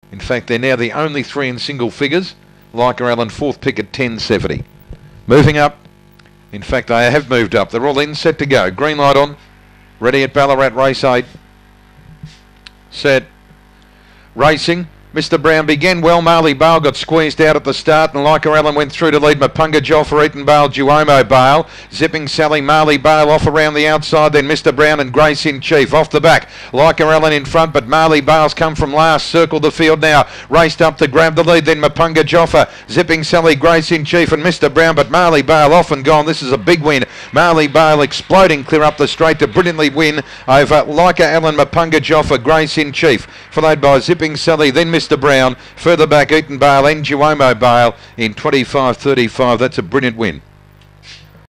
In fact, they're now the only three in single figures. Leica Allen, fourth pick at 10.70. Moving up. In fact, they have moved up. They're all in, set to go. Green light on. Ready at Ballarat Race 8. Set. Racing. Mr. Brown began well. Marley Bale got squeezed out at the start, and Leica Allen went through to lead Mapunga Joffa, Eaton Bale, Duomo Bale. Zipping Sally, Marley Bale off around the outside, then Mr. Brown and Grace in chief. Off the back, Leica Allen in front, but Marley Bale's come from last, circled the field now, raced up to grab the lead, then Mapunga Joffa, Zipping Sally, Grace in chief, and Mr. Brown, but Marley Bale off and gone. This is a big win. Marley Bale exploding clear up the straight to brilliantly win over Leica Allen, Mapunga Joffa, Grace in chief, followed by Zipping Sally, then Mr. Brown, further back Eaton Bale and Duomo Bale in 25.35. That's a brilliant win.